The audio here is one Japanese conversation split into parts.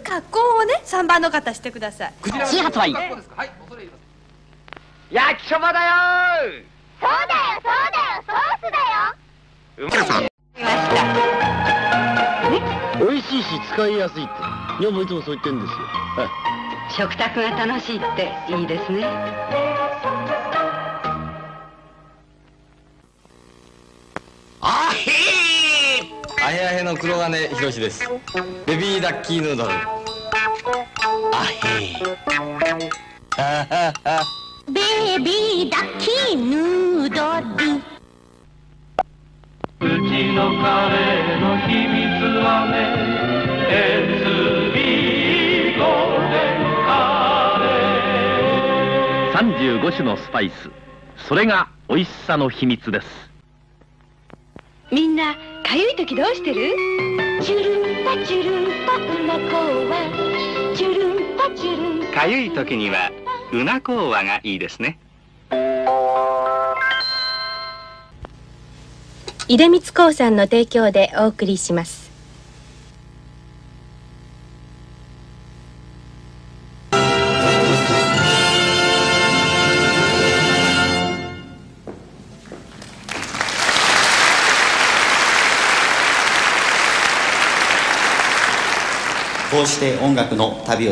格好をね、3番の方してください。 新発売。焼きそばだよ。 そうだよそうだよ、ソースだよ。 母さん。 美味しいし使いやすいって女房いつもそう言ってるんですよ。 食卓が楽しいっていいですね。 あへー。あへあへの黒金ひろしです。ベビーダッキーヌードル。あへー。 ベビーダッキーヌードル。 うちのカレーの秘密はね、SB ゴールデンカレー。 35種のスパイス、それが美味しさの秘密です。 みんなかゆい時どうしてる？ チュルンパチュルンパうなこはチュルンパチュルン。 かゆい時にはうなこうわがいいですね。 出光興産の提供でお送りします。 こうして音楽の旅を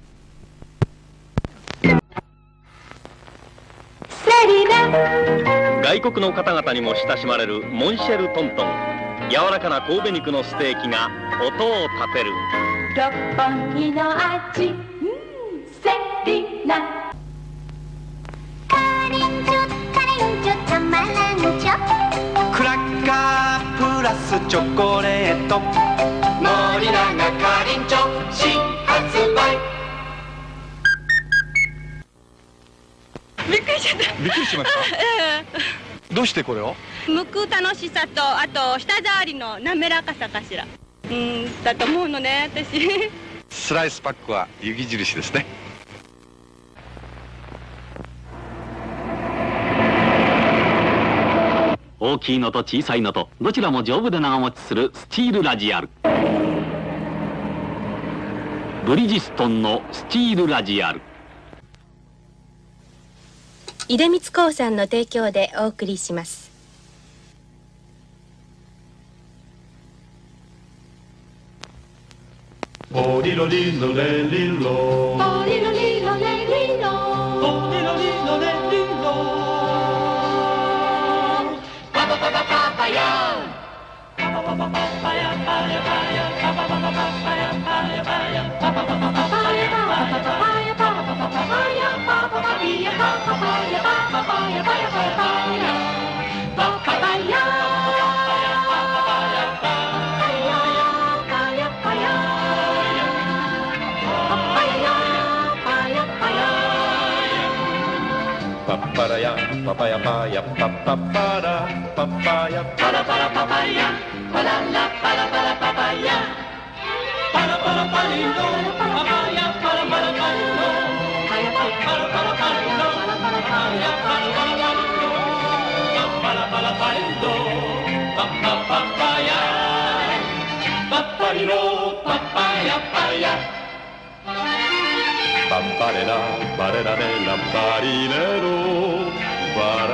外国の方々にも親しまれるモンシェルトントン、柔らかな神戸肉のステーキが音を立てる。 六本木の味、セリナ。カレンチョカレンチョたまらんちょ。 クラッカープラスチョコレート。 森永かりんちょ新発売。 びっくりしちゃった。 びっくりしました。どうしてこれを？ 剥く楽しさと、あと舌触りの滑らかさかしら。だと思うのね、私。 スライスパックは雪印ですね。 大きいのと小さいのとどちらも丈夫で長持ちするスチールラジアル。ブリヂストンのスチールラジアル。 出光興産の提供でお送りします。 ポリロリロレリロポリロリロレリロポリロリロレリロパパパパパパヤパパパパパパヤパヤパヤパパパパパヤパヤパヤパパパパパパヤパパパパパヤパパパパパヤパパパピヤパパパヤパパパヤパヤパヤパヤパパパヤパッパラヤパパヤパヤパッパッパラパッパヤパラパラパパヤパララパラパラパパヤパラパラパリロパパヤパラパラパリロパラパラパリロパラパラパリロパラパラパリロパッパパパヤパッパリロパッパヤパヤバンバレラバレラレラバリネロバラ。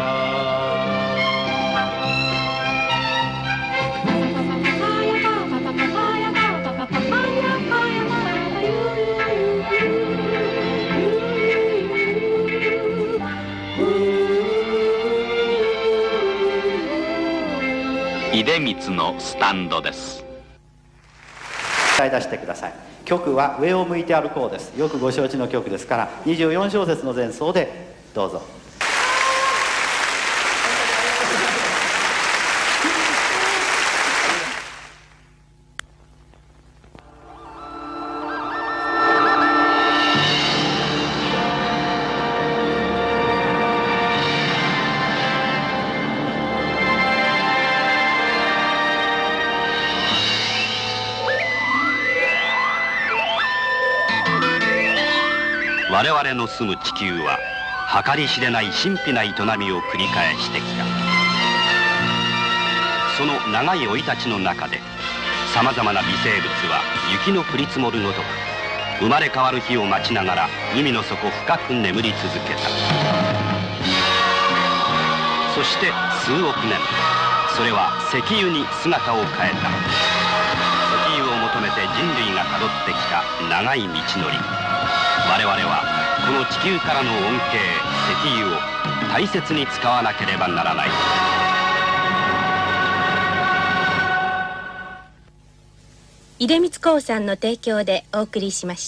出光のスタンドです。 歌い出してください。曲は上を向いて歩こうです。よくご承知の曲ですから24小節の前奏でどうぞ。 我々の住む地球は計り知れない神秘な営みを繰り返してきた。その長い生い立ちの中でさまざまな微生物は雪の降り積もるごとく生まれ変わる日を待ちながら海の底深く眠り続けた。そして数億年、それは石油に姿を変えた。石油を求めて人類がたどってきた長い道のり。我々はこの地球からの恩恵、石油を大切に使わなければならない。 出光興産の提供でお送りしました。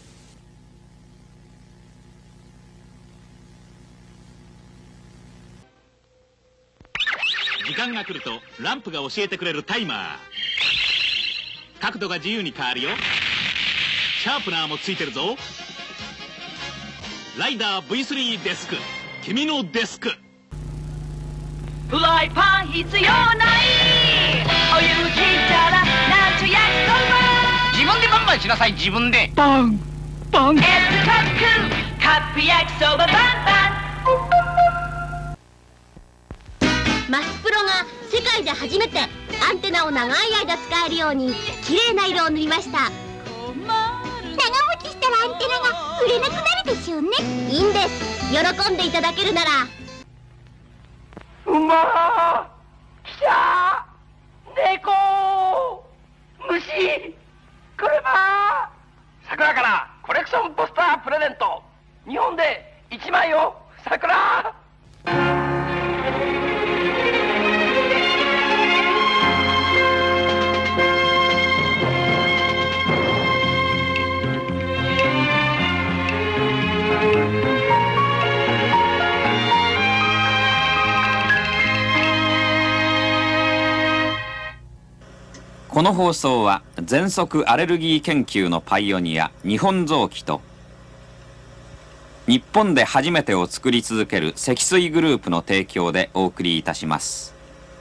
時間が来るとランプが教えてくれるタイマー。角度が自由に変わるよ。シャープナーもついてるぞ。ライダー V3 デスク、君のデスク。 フライパン必要ない。お湯切ったらなんちゅ焼きそば。 自分でバンバンしなさい。自分でパンパン。エスカックカップ焼きそばバンバン。 マスプロが世界で初めてアンテナを長い間使えるように綺麗な色を塗りました。長持ちしたらアンテナが売れなくなるでしょうね。いいんです。喜んでいただけるなら。 馬、汽車、猫、虫、車。桜からコレクションポスタープレゼント。日本で1枚よ。桜。 この放送は喘息アレルギー研究のパイオニア日本臓器と日本で初めてを作り続ける積水グループの提供でお送りいたします。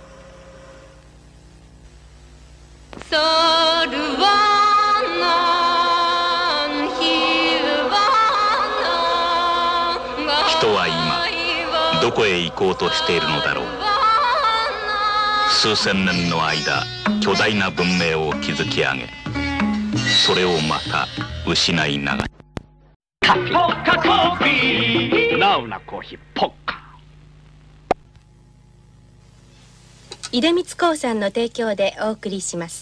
人は今どこへ行こうとしているのだろう。数千年の間巨大な文明を築き上げ、それをまた失いながら。 ポッカコーヒー、ナウなコーヒーポッカ。 出光興産の提供でお送りします。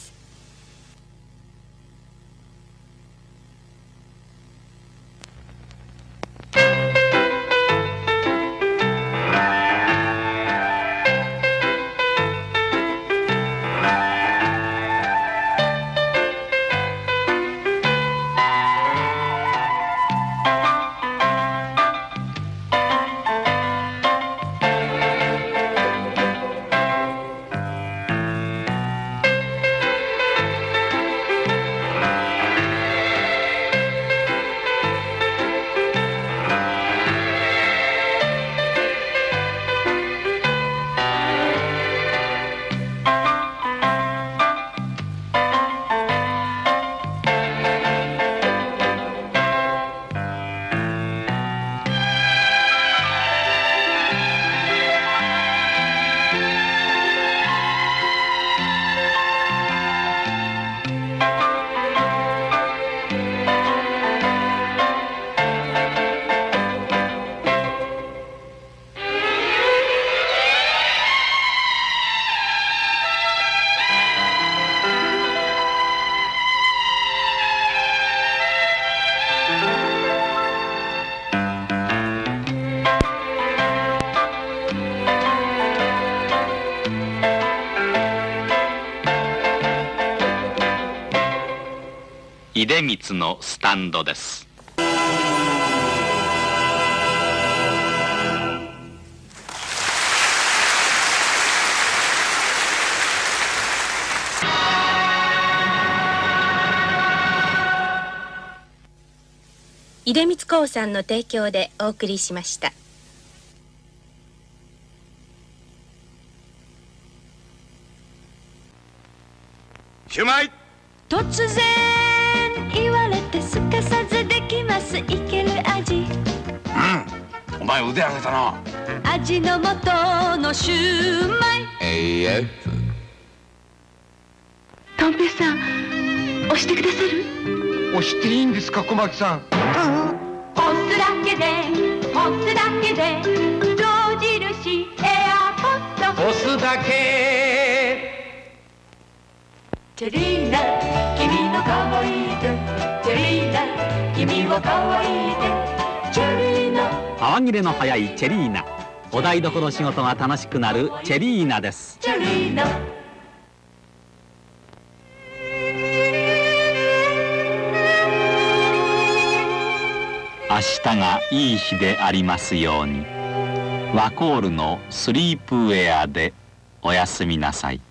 出光のスタンドです。 出光興産の提供でお送りしました。 シュマイ。 突然言われてすかさずできますいける味。 お前腕上げたな。 味の素のシューマイ。 AF。 トント部さん押してくださる？ 押していいんですか、小牧さん。 押すだけで象印エアポッド押すだけ。 チェリーナ君の可愛い手、チェリーナ君は可愛い手、チェリーナ。 泡切れの早いチェリーナ、お台所仕事が楽しくなるチェリーナです。 チェリーナ。 明日がいい日でありますように。ワコールのスリープウェアでおやすみなさい。